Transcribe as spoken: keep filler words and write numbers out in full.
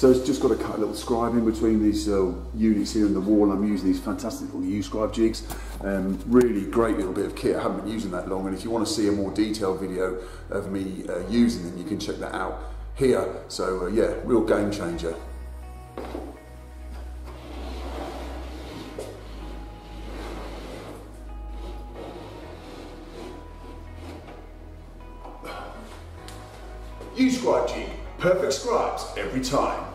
So it's just got a cut little scribe in between these uh, units here in the wall. I'm using these fantastic little U SCRIBE jigs. Um, really great little bit of kit. I haven't been using that long, and if you want to see a more detailed video of me uh, using them, you can check that out here. So uh, yeah, real game changer. U SCRIBE jig, perfect scribes every time.